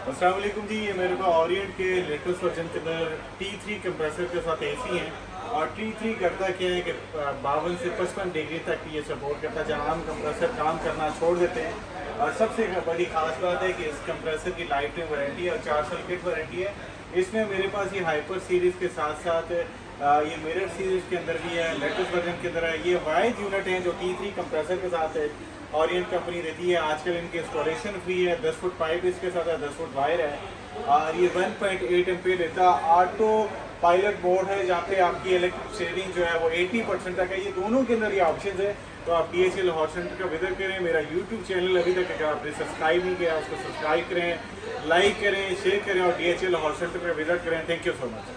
अस्सलाम वालेकुम जी। ये मेरे पास ओरिएंट के लेटेस्ट वर्जन के अंदर T3 कंप्रेसर के साथ एसी हैं। और T3 करता क्या है कि 52 से 55 डिग्री तक ये सपोर्ट करता है, जहाँ हम कंप्रेसर काम करना छोड़ देते हैं। और सबसे बड़ी खास बात है कि इस कंप्रेसर की लाइफ टाइम वारंटी है और 4 साल किट वारंटी है। इसमें मेरे पास ये हाइपर सीरीज़ के साथ साथ ये मिरर सीरीज़ के अंदर भी है, लेटेस्ट वर्जन के अंदर है। ये वाइड यूनिट हैं जो T3 कंप्रेसर के साथ है ओरिएंट कंपनी देती है। आजकल इनकी इंस्टॉलेशन फ्री है, 10 फुट पाइप इसके साथ है, 10 फुट वायर है। और ये 1.8 एम्पीयर देता है। ऑटो पायलट मोड है जहाँ पे आपकी इलेक्ट्रिक शेयरिंग जो है वो 80% तक है। ये दोनों के अंदर ये ऑप्शन है। तो आप DHL हॉट सेंटर का विजिट करें। मेरा यूट्यूब चैनल अभी तक अगर आपने सब्सक्राइब नहीं किया उसको सब्सक्राइब करें, लाइक करें, शेयर करें और DHL हॉट सेंटर का विजिट करें। Thank you so much.